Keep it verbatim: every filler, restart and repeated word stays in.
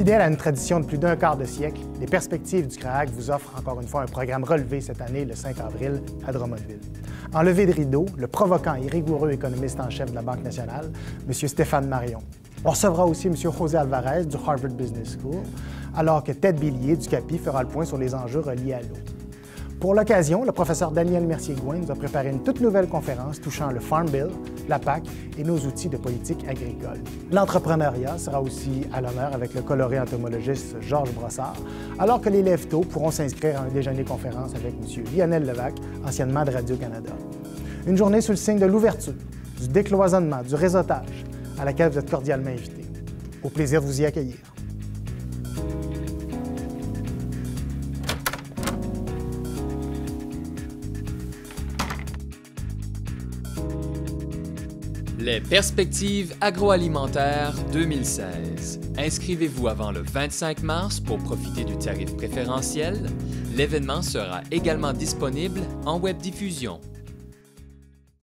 Fidèle à une tradition de plus d'un quart de siècle, les Perspectives du C R A A C vous offrent encore une fois un programme relevé cette année, le cinq avril, à Drummondville. En levée de rideau, le provoquant et rigoureux économiste en chef de la Banque nationale, M. Stéphane Marion. On recevra aussi M. José Alvarez du Harvard Business School, alors que Ted Billier du CAPI fera le point sur les enjeux reliés à l'eau. Pour l'occasion, le professeur Daniel Mercier-Gouin nous a préparé une toute nouvelle conférence touchant le Farm Bill, la P A C et nos outils de politique agricole. L'entrepreneuriat sera aussi à l'honneur avec le coloré entomologiste Georges Brossard, alors que les lève-tôt pourront s'inscrire à un déjeuner-conférence avec M. Lionel Levac, anciennement de Radio-Canada. Une journée sous le signe de l'ouverture, du décloisonnement, du réseautage, à laquelle vous êtes cordialement invités. Au plaisir de vous y accueillir. Les Perspectives agroalimentaires deux mille seize. Inscrivez-vous avant le vingt-cinq mars pour profiter du tarif préférentiel. L'événement sera également disponible en webdiffusion.